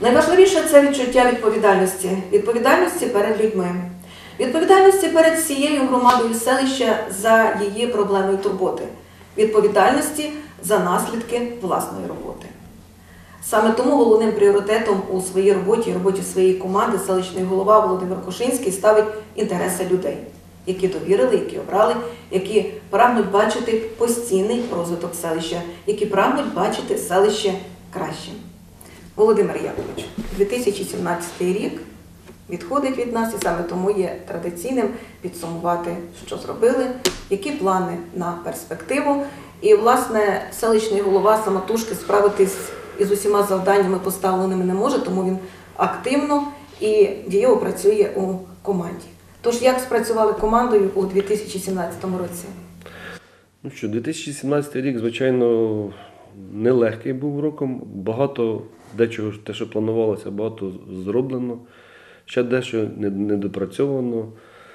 Найважливіше – це відчуття відповідальності. Відповідальності перед людьми. Відповідальності перед всією громадою селища за її проблеми і турботи. Відповідальності за наслідки власної роботи. Саме тому головним пріоритетом у своїй роботі і роботі своєї команди селищний голова Володимир Кушинський ставить інтереси людей, які довірили, які обрали, які прагнуть бачити постійний розвиток селища, які прагнуть бачити селище кращим. Володимир Яковлевич, 2017 рік відходить від нас, і саме тому є традиційним підсумувати, що зробили, які плани на перспективу. І, власне, селищний голова самотужки справитись із усіма завданнями поставленими не може, тому він активно і дієво працює у команді. Тож, як спрацювали командою у 2017 році? Ну що, 2017 рік, звичайно, нелегкий був роком. Багато дечого, те, що планувалося, багато зроблено. Ще дещо недопрацьовано.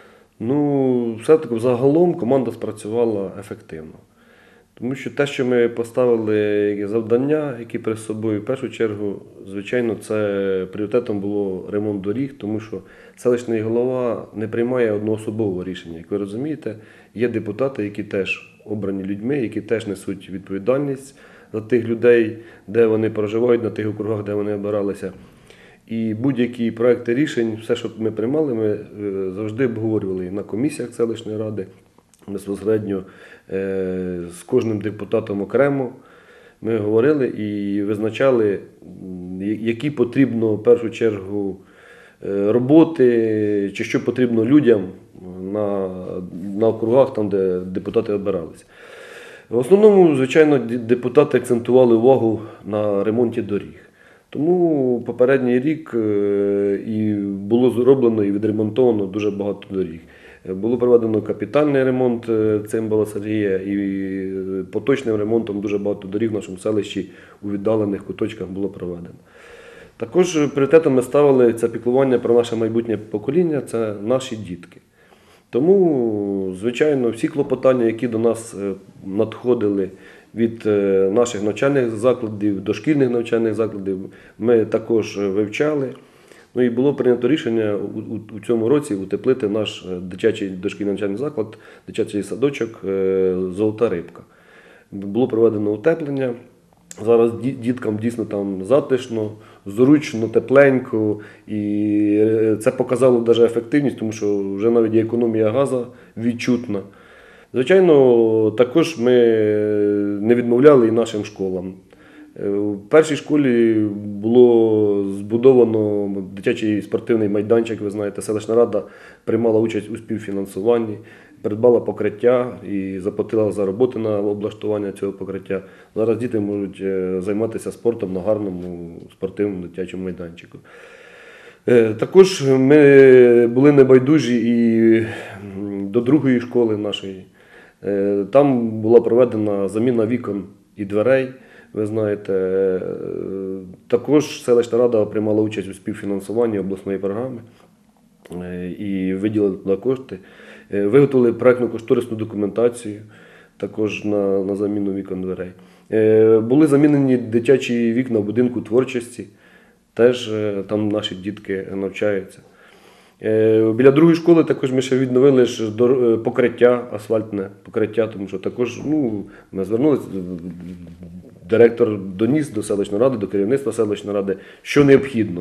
Ну, все-таки загалом команда спрацювала ефективно. Тому що те, що ми поставили як завдання, які перед собою, в першу чергу, звичайно, це пріоритетом було ремонт доріг, тому що селищний голова не приймає одноособового рішення. Як ви розумієте, є депутати, які теж обрані людьми, які теж несуть відповідальність за тих людей, де вони проживають, на тих округах, де вони обиралися. І будь-які проекти рішень, все, що ми приймали, ми завжди обговорювали на комісіях селищної ради, безпосередньо з кожним депутатом окремо. Ми говорили і визначали, які потрібно в першу чергу роботи, чи що потрібно людям на округах, там, де депутати обиралися. В основному, звичайно, депутати акцентували увагу на ремонті доріг. Тому попередній рік і було зроблено і відремонтовано дуже багато доріг. Було проведено капітальний ремонт Цимбала Сергія, і поточним ремонтом дуже багато доріг в нашому селищі у віддалених куточках було проведено. Також пріоритетом ми ставили це піклування про наше майбутнє покоління, це наші дітки. Тому, звичайно, всі клопотання, які до нас надходили від наших навчальних закладів, дошкільних навчальних закладів, ми також вивчали. Ну і було прийнято рішення у цьому році утеплити наш дитячий дошкільний навчальний заклад, дитячий садочок «Золота рибка». Було проведено утеплення. Зараз діткам дійсно там затишно, зручно, тепленько. І це показало навіть ефективність, тому що вже навіть і економія газу відчутна. Звичайно, також ми не відмовляли і нашим школам. У першій школі було збудовано дитячий спортивний майданчик, ви знаєте, селищна рада приймала участь у співфінансуванні, придбала покриття і заплатила за роботи на облаштування цього покриття. Зараз діти можуть займатися спортом на гарному спортивному дитячому майданчику. Також ми були небайдужі і до другої школи нашої. Там була проведена заміна вікон і дверей. Ви знаєте, також селищна рада приймала участь у співфінансуванні обласної програми і виділили туди кошти. Виготовили проєктно-кошторисну документацію також на заміну вікон дверей. Були замінені дитячі вікна в будинку творчості, теж там наші дітки навчаються. Біля другої школи також ми ще відновили покриття, асфальтне покриття, тому що також ми звернулися, директор доніс до селищної ради, до керівництва селищної ради, що необхідно.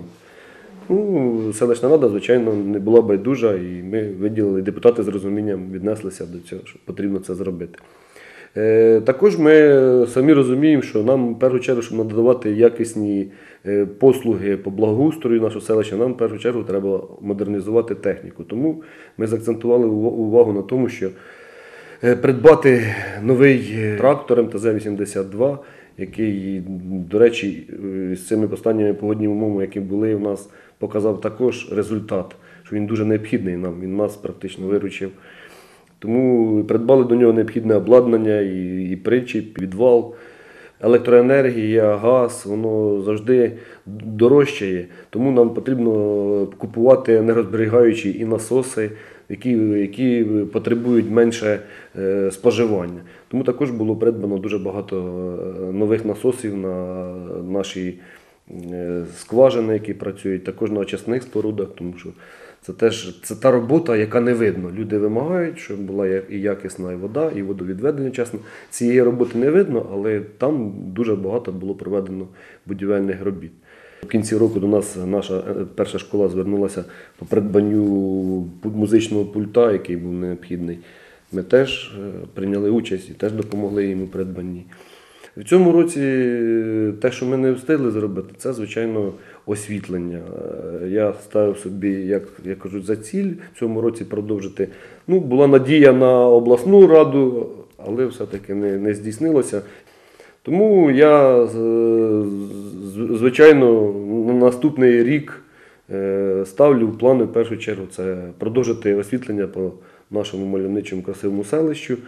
Селищна рада, звичайно, не була байдужа, і ми виділили, депутати з розумінням віднеслися до цього, що потрібно це зробити. Також ми самі розуміємо, що нам в першу чергу, щоб надавати якісні послуги по благоустрою нашого селища, нам в першу чергу треба модернізувати техніку. Тому ми заакцентували увагу на тому, що придбати новий трактор МТЗ-82, який, до речі, з цими останніми погодніми умовами, які були у нас, показав також результат, що він дуже необхідний нам, він нас практично виручив. Тому придбали до нього необхідне обладнання, і причіп, і підвал. Електроенергія, газ, воно завжди дорожчає, тому нам потрібно купувати енергозберігаючі і насоси, які потребують менше споживання. Тому також було придбано дуже багато нових насосів на наші скважини, які працюють, також на очисних спорудах, тому що це та робота, яка не видно. Люди вимагають, щоб була і якісна і вода, і водовідведення чесно. Цієї роботи не видно, але там дуже багато було проведено будівельних робіт. В кінці року до нас наша перша школа звернулася по придбанню музичного пульта, який був необхідний. Ми теж прийняли участь і теж допомогли їм у придбанні. В цьому році те, що ми не встигли зробити, це, звичайно, освітлення. Я ставив собі, як я кажу, за ціль в цьому році продовжити. Була надія на обласну раду, але все-таки не здійснилося. Тому я, звичайно, на наступний рік ставлю в плани в першу чергу це продовжити освітлення по нашому мальовничому красивому селищу.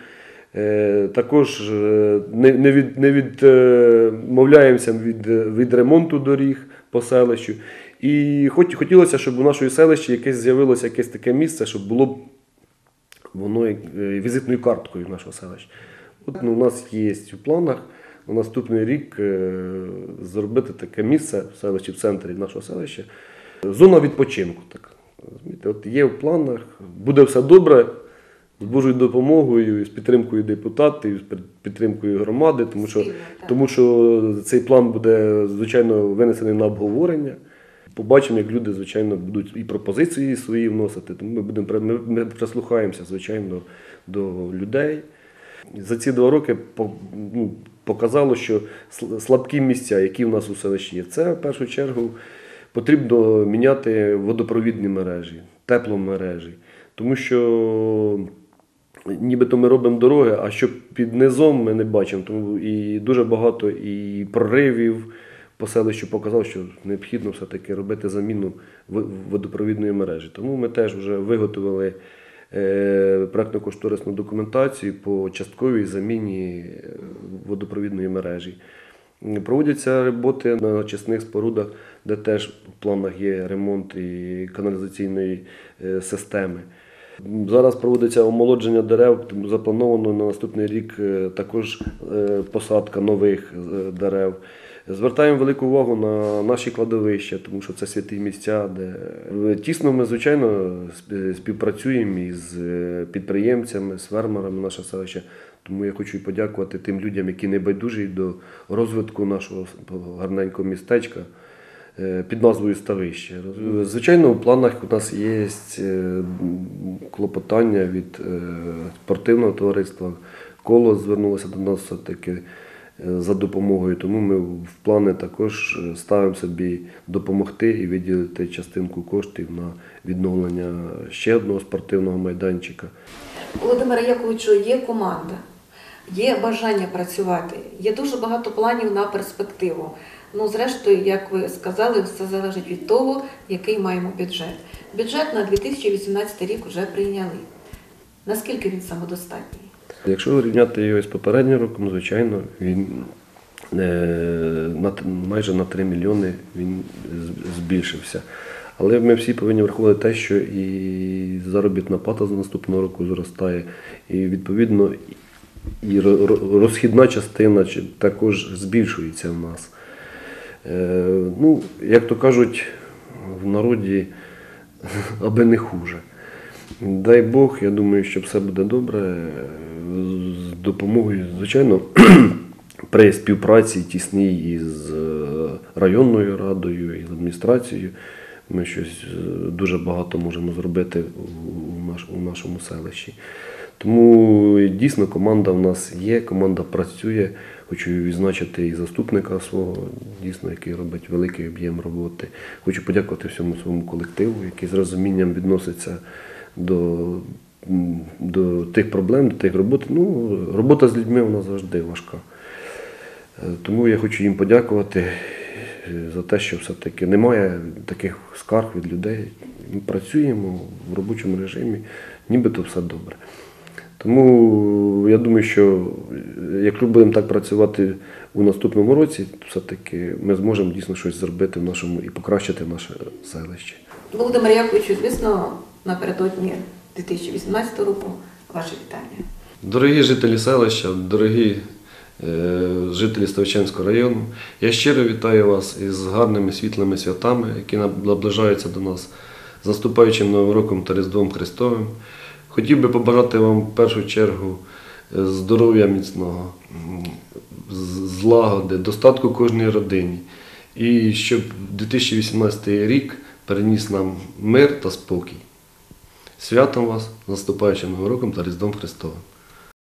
Також не відмовляємося від ремонту доріг по селищу. І хотілося, щоб у нашому селищі з'явилося якесь таке місце, щоб було воно візитною карткою нашого селища. У нас є в планах на наступний рік зробити таке місце в селищі, в центрі нашого селища. Зона відпочинку. Так. От є в планах, буде все добре. З Божою допомогою, з підтримкою депутатів, з підтримкою громади, тому що цей план буде, звичайно, винесений на обговорення. Побачимо, як люди, звичайно, будуть і пропозиції свої вносити, тому ми прислухаємося, звичайно, до людей. За ці 2 роки показало, що слабкі місця, які в нас у селищі є, це, в першу чергу, потрібно міняти водопровідні мережі, тепломережі, тому що нібито ми робимо дороги, а що під низом ми не бачимо. Тому і дуже багато і проривів по селищу показало, що необхідно все-таки робити заміну водопровідної мережі. Тому ми теж вже виготовили проектно-кошторисну документацію по частковій заміні водопровідної мережі. Проводяться роботи на очисних спорудах, де теж в планах є ремонт і каналізаційної системи. Зараз проводиться омолодження дерев, заплановано на наступний рік також посадка нових дерев. Звертаємо велику увагу на наші кладовища, тому що це святі місця, де тісно ми, звичайно, співпрацюємо із підприємцями, з фермерами нашого селища. Тому я хочу подякувати тим людям, які не байдужі до розвитку нашого гарненького містечка під назвою Ставище. Звичайно, в планах у нас є клопотання від спортивного товариства. Коло звернулося до нас все-таки за допомогою, тому ми в плани також ставимо собі допомогти і виділити частинку коштів на відновлення ще одного спортивного майданчика. Володимире Яковичу, є команда, є бажання працювати, є дуже багато планів на перспективу. Зрештою, як ви сказали, все залежить від того, який маємо бюджет. Бюджет на 2018 рік вже прийняли. Наскільки він самодостатній? Якщо рівняти його з попереднім роком, звичайно, він майже на 3 мільйони він збільшився. Але ми всі повинні враховувати те, що і заробітна плата з наступного року зростає, і відповідно і розхідна частина також збільшується в нас. Як то кажуть в народі, аби не хуже. Дай Бог, я думаю, що все буде добре. З допомогою, звичайно, при співпраці тісній із районною радою, і з адміністрацією, ми щось дуже багато можемо зробити у нашому селищі. Тому дійсно команда в нас є, команда працює. Хочу відзначити і заступника свого, дійсно, який робить великий об'єм роботи. Хочу подякувати всьому своєму колективу, який з розумінням відноситься до тих проблем, до тих робот. Робота з людьми вона завжди важка. Тому я хочу їм подякувати за те, що все-таки немає таких скарг від людей. Ми працюємо в робочому режимі, нібито все добре. Тому я думаю, що якщо будемо так працювати у наступному році, то все-таки ми зможемо дійсно щось зробити в нашому і покращити наше селище. Володимир Яковичу, звісно, напередодні 2018 року ваше вітання. Дорогі жителі селища, дорогі жителі Ставиченського району. Я щиро вітаю вас із гарними світлими святами, які наближаються до нас, з наступаючим Новим роком та Різдвом Христовим. Хотів би побажати вам в першу чергу здоров'я міцного, злагоди, достатку кожній родині. І щоб 2018 рік приніс нам мир та спокій. Святом вас, з наступаючим Новим роком та Різдвом Христовим.